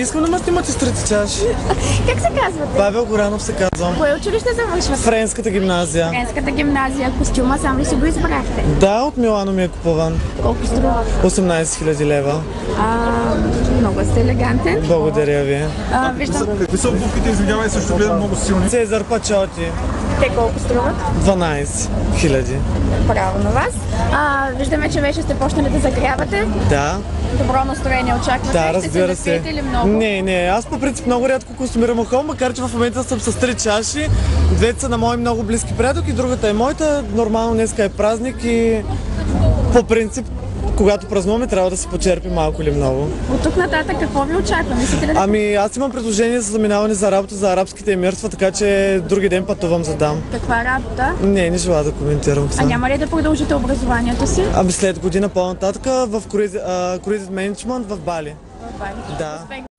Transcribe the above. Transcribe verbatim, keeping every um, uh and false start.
Искам да ме снимат и стрити чаши. Как се казвате? Павел Горанов се казвам. Кое училище завършвате? Френската гимназия. Френската гимназия. Костюма сам ли си го избрахте? Да, от Милано ми е купуван. Колко струва? осемнайсет хиляди лева. А, много сте елегантен. Благодаря ви. А, виждам. Какви са обувките, извинявай, също гледам много силни. Цезар Пачоти. Те колко струват? дванайсет хиляди. Право на вас. А, виждаме, че вече сте почнали да загрявате. Да. Добро настроение очаквате. Да, Ще разбира се се. напиете ли много? Не, не, аз по принцип много рядко консумирам алкохол, макар че в момента съм с три чаши. Двете са на мои много близки приятелки, другата е моята. Нормално днеска е празник и по принцип, когато празнуваме, трябва да се почерпи малко или много. От тук нататък какво ви очаква? Мислите ли да... Ами аз имам предложение за заминаване за работа за арабските емирства, така че други ден пътувам за дам. Каква работа? Не, не желая да коментирам А това. няма ли да продължите образованието си? Ами след година по-нататък в Cruise Management в Бали. В Бали. Да. Успех!